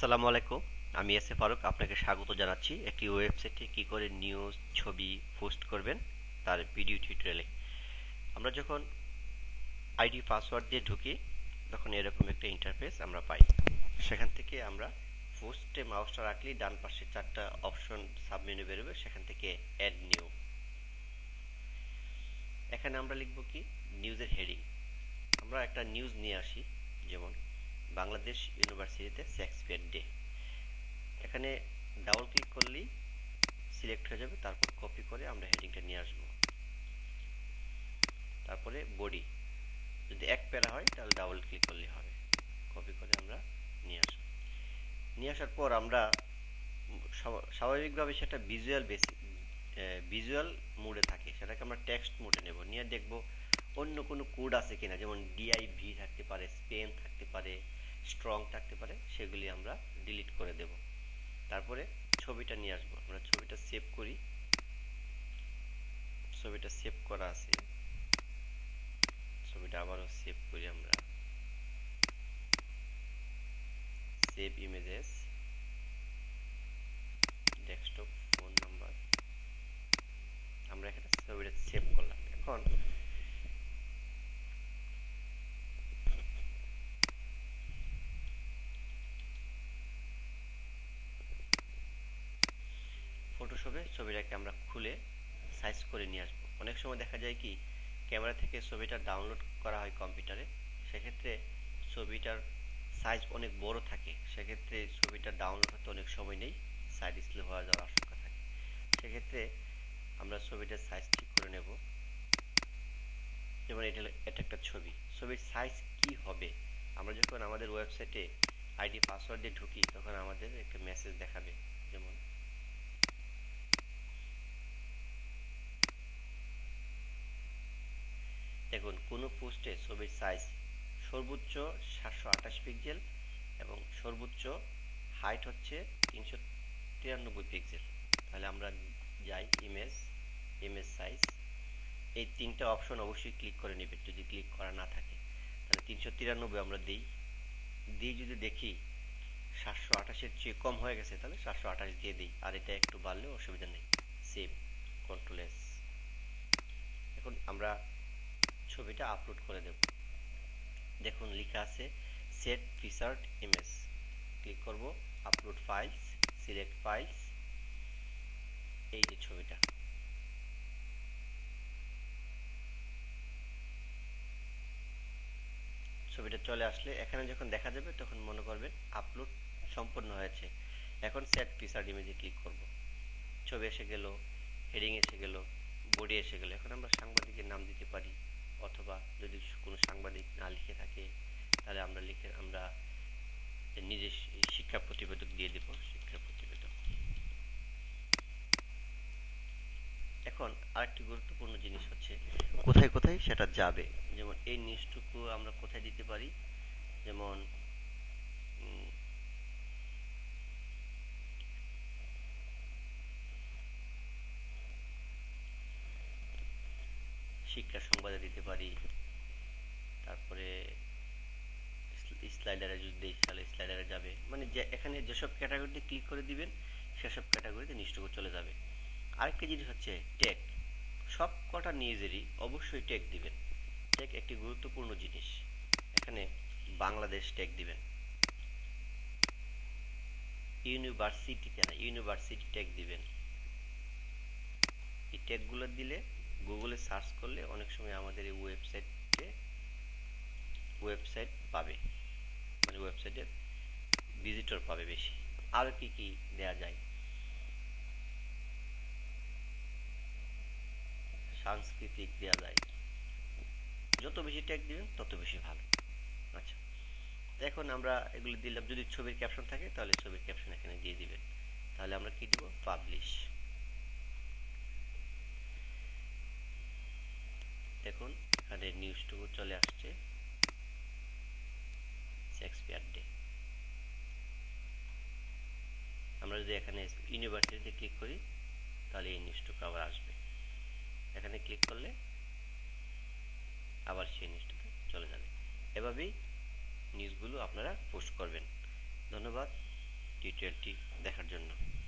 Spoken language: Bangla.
আসসালামু আলাইকুম। আমি এস এ ফারুক আপনাকে স্বাগত জানাচ্ছি একটি ওয়েবসাইটে কি করে নিউজ ছবি পোস্ট করবেন তার ভিডিও টিউটোরিয়ালে। আমরা যখন আইডি পাসওয়ার্ড দিয়ে ঢুকি তখন এরকম একটা ইন্টারফেস আমরা পাই। সেখান থেকে আমরা পোস্টে মাউসটা রাখলেই ডান পাশে চারটা অপশন সাবমেনু বেরোবে, সেখান থেকে অ্যাড নিউ। এখানে আমরা লিখব কি নিউজের হেডিং। আমরা একটা নিউজ নিয়ে আসি, যেমন বাংলাদেশ ইউনিভার্সিটিতে শেক্সপিয়ার ডে। এখানে ডাবল ক্লিক করলেই সিলেক্ট হয়ে যাবে, তারপর কপি করে আমরা হেডিংটা নিয়ে আসব। তারপরে বডি, যদি এক প্যারা হয় তাহলে ডাবল ক্লিক করলে হবে, কপি করে আমরা নিয়ে আসব। নিয়ে আসার পর আমরা স্বাভাবিকভাবে সেটা ভিজুয়াল মোডে থাকে, সেটাকে আমরা টেক্সট মোডে নেব, নিয়ে দেখব অন্য কোনো কোড আছে কিনা, যেমন ডিআইভি থাকতে পারে, স্পেন থাকতে পারে, স্ট্রং থাকতে পারে, সেগুলি আমরা ডিলিট করে দেব। তারপরে ছবিটা নিয়ে আসবো, আমরা ছবিটা সেভ করি। ছবিটা সেভ করা আছে, ছবিটা আবারও সেভ করি আমরা। Save images, desktop, phone number, আমরা এখানে ছবিটা সেভ করলাম। এখন ফটোশপে ছবিটাকে আমরা খুলে সাইজ করে নিয়ে আসবো। অনেক সময় দেখা যায় কি ক্যামেরা থেকে ছবিটা ডাউনলোড করা হয় কম্পিউটারে, সেক্ষেত্রে ছবিটার সাইজ অনেক বড় থাকে, সেক্ষেত্রে ছবিটা ডাউনলোড হতে অনেক সময় নেই, সাইড স্লো হয়ে যাওয়ার আশঙ্কা থাকে। সেক্ষেত্রে আমরা ছবিটার সাইজ ঠিক করে নেব। যেমন এটা একটা ছবি, ছবির সাইজ কি হবে, আমরা যখন আমাদের ওয়েবসাইটে আইডি পাসওয়ার্ড দিয়ে ঢুকি তখন আমাদের একটা মেসেজ দেখাবে। যেমন দেখুন, কোনো পোস্টে ছবির সাইজ সর্বোচ্চ 728 পিক্সেল এবং সর্বোচ্চ হাইট হচ্ছে 393 পিক্সেল। তাহলে আমরা যাই ইমেজ সাইজ, এই তিনটা অপশন অবশ্যই ক্লিক করে নেবেন। যদি ক্লিক করা না থাকে তাহলে 393 আমরা দিই যদি দেখি 728-এর চেয়ে কম হয়ে গেছে তাহলে 728 দিয়ে দিই, আর এটা একটু বাড়লেও অসুবিধা নেই। Save, control S. এখন আমরা ছবিটা আপলোড করে দেব। দেখুন লেখা আছে সেট ফিচার্ড ইমেজ, ক্লিক করব, আপলোড ফাইলস, সিলেক্ট ফাইলস, এই যে ছবিটা। ছবিটা চলে আসলে এখানে যখন দেখা যাবে তখন মনে করবেন আপলোড সম্পন্ন হয়েছে। এখন সেট ফিচার্ড ইমেজে ক্লিক করব, ছবি এসে গেল, হেডিং এসে গেল, বডি এসে গেল। এখন আমরা সাংবাদিকের নাম দিতে পারি, অথবা যদি কোনো সাংবাদিক না লিখে থাকে তাহলে আমরা নিজের শিক্ষা প্রতিবেদক দিয়ে দেব, শিক্ষা প্রতিবেদক। এখন আরেকটি গুরুত্বপূর্ণ জিনিস হচ্ছে কোথায় কোথায় সেটা যাবে। যেমন এই নিউজটুকু আমরা কোথায় দিতে পারি, যেমন শিক্ষা সংবাদে দিতে পারি। তারপরে স্লাইডারে যদি দিই তাহলে স্লাইডারে যাবে, মানে যে এখানে যেসব ক্যাটাগরিতে ক্লিক করে দিবেন সেসব ক্যাটাগরিতে নিউজটুকু চলে যাবে। আরেকটা জিনিস হচ্ছে ট্যাগ। সব কটা নিউজেরই অবশ্যই ট্যাগ দিবেন। ট্যাগ একটি গুরুত্বপূর্ণ জিনিস। এখানে বাংলাদেশ ট্যাগ দিবেন, ইউনিভার্সিটিতে না, ইউনিভার্সিটি ট্যাগ দিবেন। এই ট্যাগগুলো দিলে গুগলে সার্চ করলে অনেক সময় আমাদের এই ওয়েবসাইট পাবে, মানে ওয়েবসাইটের ভিজিটর পাবে বেশি। আর কি কি দেয়া যায়, সাংস্কৃতিক দেয়া যায়, যত বেশি ট্যাগ দিবেন তত বেশি ভালো। আচ্ছা, এখন আমরা এগুলো দিলাম। যদি ছবির ক্যাপশন থাকে তাহলে ছবির ক্যাপশন এখানে দিয়ে দিবেন। তাহলে আমরা কি দিব, পাবলিশ। দেখুন এখানে নিউজটুকু চলে আসছে, শেক্সপিয়ার ডে। আমরা যদি এখানে ইউনিভার্সিটিতে ক্লিক করি তাহলে এই নিউজটুকু আবার আসবে। এখানে ক্লিক করলে আবার সেই নিউজটুকু চলে যাবে। এভাবেই নিউজগুলো আপনারা পোস্ট করবেন। ধন্যবাদ। টিউটোরিয়ালটি দেখার জন্য।